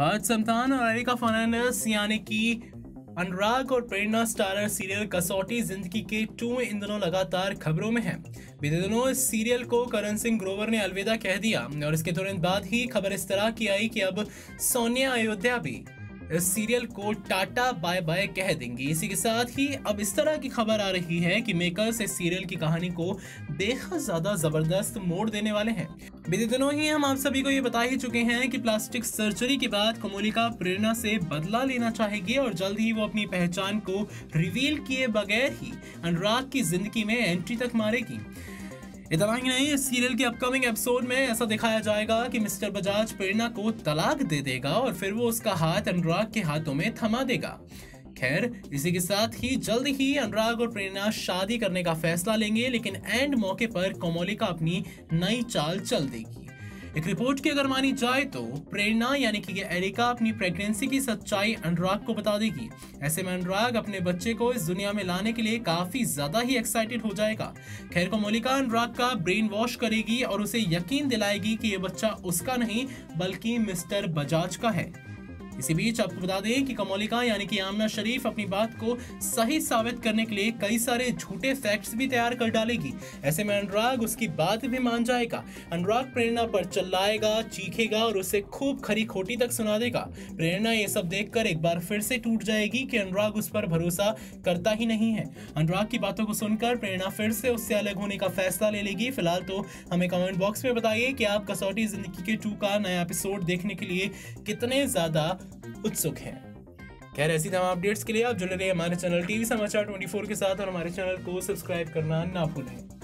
आज समतान और एरिका फर्नांडिस यानी कि अनुराग और प्रेरणा स्टारर सीरियल कसौटी जिंदगी के 2 इन दिनों लगातार खबरों में हैं। बीते दिनों इस सीरियल को करण सिंह ग्रोवर ने अलविदा कह दिया और इसके तुरंत बाद ही खबर इस तरह की आई कि अब सोनिया अयोध्या भी इस सीरियल को टाटा बाय बाय कह देंगी। इसी के साथ ही अब इस तरह की खबर आ रही है कि मेकर्स इस सीरियल की कहानी को बेहद ज्यादा जबरदस्त मोड़ देने वाले हैं। बीते दिनों ही हम आप सभी को ये बता ही चुके हैं कि प्लास्टिक सर्जरी के बाद कोमोलिका प्रेरणा से बदला लेना चाहेगी और जल्द ही वो अपनी पहचान को रिवील किए बगैर ही अनुराग की जिंदगी में एंट्री तक मारेगी। इतना ही नहीं, इस सीरियल के अपकमिंग एपिसोड में ऐसा दिखाया जाएगा कि मिस्टर बजाज प्रेरणा को तलाक दे देगा और फिर वो उसका हाथ अनुराग के हाथों में थमा देगा। खैर, इसी के साथ ही जल्द ही अनुराग और प्रेरणा शादी करने का फैसला लेंगे, लेकिन एंड मौके पर कोमोलिका अपनी नई चाल चल देगी। एक रिपोर्ट की अगर मानी जाए तो प्रेरणा यानी कि एरिका अपनी प्रेगनेंसी की सच्चाई अनुराग को बता देगी। ऐसे में अनुराग अपने बच्चे को इस दुनिया में लाने के लिए काफी ज्यादा ही एक्साइटेड हो जाएगा। खैर, कोमोलिका अनुराग का ब्रेन वॉश करेगी और उसे यकीन दिलाएगी कि यह बच्चा उसका नहीं बल्कि मिस्टर बजाज का है। इसी बीच आपको बता दें कि कोमोलिका यानी कि आमना शरीफ अपनी बात को सही साबित करने के लिए कई सारे झूठे फैक्ट्स भी तैयार कर डालेगी। ऐसे में अनुराग उसकी बात भी मान जाएगा। अनुराग प्रेरणा पर चिल्लाएगा, चीखेगा और उसे खूब खरी खोटी तक सुना देगा। प्रेरणा ये सब देखकर एक बार फिर से टूट जाएगी कि अनुराग उस पर भरोसा करता ही नहीं है। अनुराग की बातों को सुनकर प्रेरणा फिर से उससे अलग होने का फैसला ले लेगी। फिलहाल तो हमें कमेंट बॉक्स में बताइए कि आप कसौटी जिंदगी के 2 का नया एपिसोड देखने के लिए कितने ज्यादा उत्सुक हैं। खैर, ऐसी तमाम अपडेट्स के लिए आप जुड़े रहिए हमारे चैनल टीवी समाचार 24 के साथ और हमारे चैनल को सब्सक्राइब करना ना भूलें।